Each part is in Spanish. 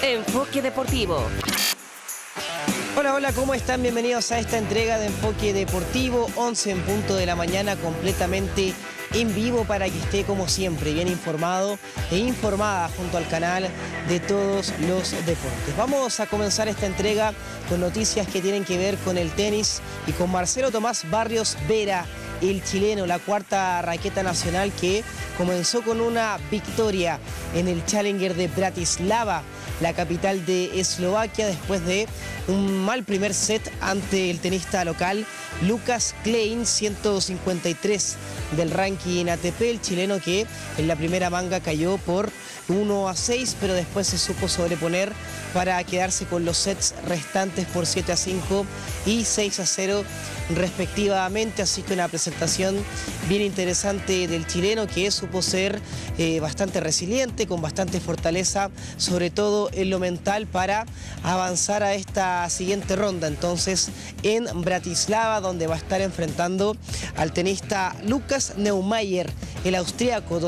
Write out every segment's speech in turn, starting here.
Enfoque Deportivo. Hola, hola, ¿cómo están? Bienvenidos a esta entrega de Enfoque Deportivo, 11 en punto de la mañana, completamente en vivo para que esté como siempre bien informado e informada junto al canal de todos los deportes. Vamos a comenzar esta entrega con noticias que tienen que ver con el tenis y con Marcelo Tomás Barrios Vera, el chileno, la cuarta raqueta nacional que comenzó con una victoria en el Challenger de Bratislava, la capital de Eslovaquia, después de un mal primer set ante el tenista local Lucas Klein, 153 del ranking ATP, el chileno que en la primera manga cayó por 1-6, pero después se supo sobreponer para quedarse con los sets restantes por 7-5 y 6-0 respectivamente, así que una presentación bien interesante del chileno que supo ser bastante resiliente, con bastante fortaleza, sobre todo en lo mental para avanzar a esta siguiente ronda, entonces en Bratislava, donde va a estar enfrentando al tenista Lukas Neumayer, el austríaco,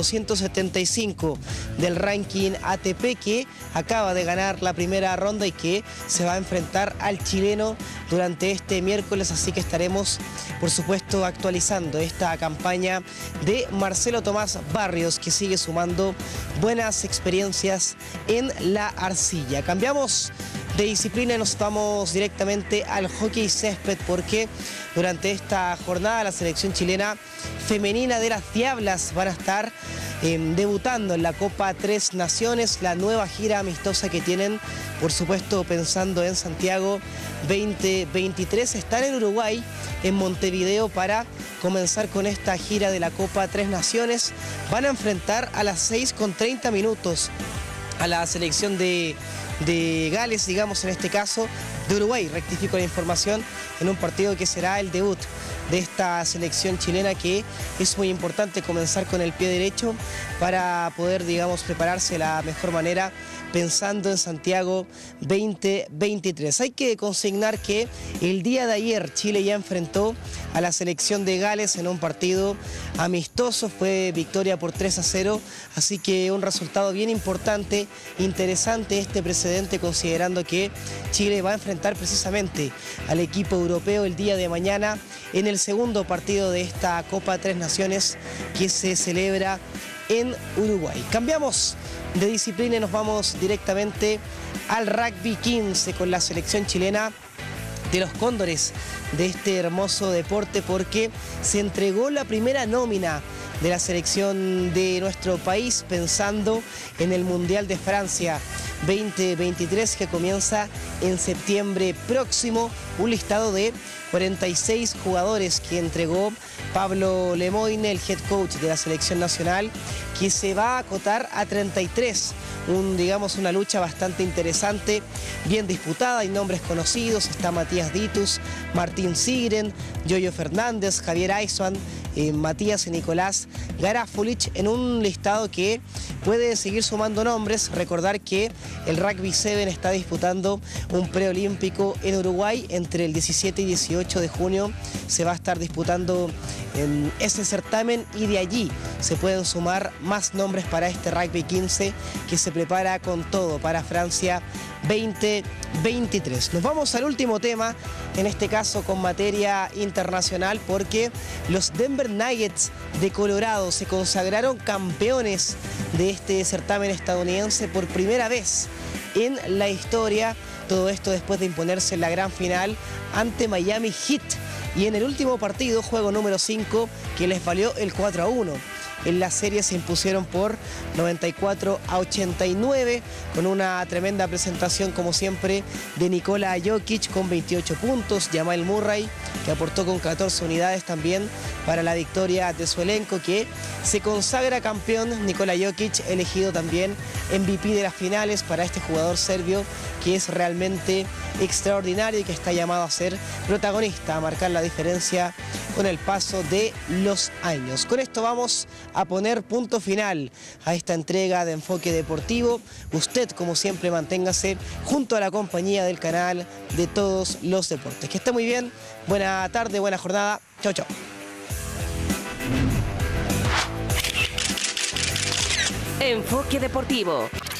275 del ranking ATP, que acaba de ganar la primera ronda y que se va a enfrentar al chileno durante este miércoles, así que estaremos por supuesto actualizando esta campaña de Marcelo Tomás Barrios, que sigue sumando buenas experiencias en la arcilla. Cambiamos de disciplina y nos vamos directamente al hockey césped, porque durante esta jornada la selección chilena femenina de las Diablas van a estar debutando en la Copa Tres Naciones, la nueva gira amistosa que tienen, por supuesto pensando en Santiago 2023. Están en Uruguay, en Montevideo, para comenzar con esta gira de la Copa Tres Naciones. Van a enfrentar a las 6:30 a la selección de Gales, digamos en este caso, de Uruguay, rectifico la información, en un partido que será el debut de esta selección chilena, que es muy importante comenzar con el pie derecho para poder, digamos, prepararse de la mejor manera pensando en Santiago 2023. Hay que consignar que el día de ayer Chile ya enfrentó a la selección de Gales en un partido amistoso, fue victoria por 3-0, así que un resultado bien importante, interesante este precedente, considerando que Chile va a enfrentar precisamente al equipo europeo el día de mañana en el segundo partido de esta Copa Tres Naciones que se celebra en Uruguay. Cambiamos de disciplina y nos vamos directamente al rugby 15 con la selección chilena de los Cóndores de este hermoso deporte, porque se entregó la primera nómina de la selección de nuestro país pensando en el Mundial de Francia 2023 que comienza en septiembre próximo. Un listado de 46 jugadores que entregó Pablo Lemoine, el head coach de la selección nacional, que se va a acotar a 33. Digamos una lucha bastante interesante, bien disputada, hay nombres conocidos, está Matías Ditus, Martín Sigren, Yoyo Fernández, Javier Aizwan, Matías y Nicolás Garafulich, en un listado que puede seguir sumando nombres. Recordar que el Rugby 7 está disputando un preolímpico en Uruguay entre el 17 y 18 de junio. Se va a estar disputando en ese certamen y de allí se pueden sumar más nombres para este Rugby 15 que se prepara con todo para Francia 2023. Nos vamos al último tema, en este caso con materia internacional, porque los Denver Nuggets de Colorado se consagraron campeones de este certamen estadounidense por primera vez en la historia. Todo esto después de imponerse en la gran final ante Miami Heat. Y en el último partido, juego número 5, que les valió el 4-1. En la serie se impusieron por 94-89, con una tremenda presentación como siempre de Nikola Jokic con 28 puntos, Jamal Murray que aportó con 14 unidades también para la victoria de su elenco, que se consagra campeón. Nikola Jokic elegido también MVP de las finales para este jugador serbio, que es realmente extraordinario y que está llamado a ser protagonista, a marcar la diferencia con el paso de los años. Con esto vamos a poner punto final a esta entrega de Enfoque Deportivo. Usted, como siempre, manténgase junto a la compañía del canal de todos los deportes. Que esté muy bien, buena tarde, buena jornada. Chau, chau. Enfoque Deportivo.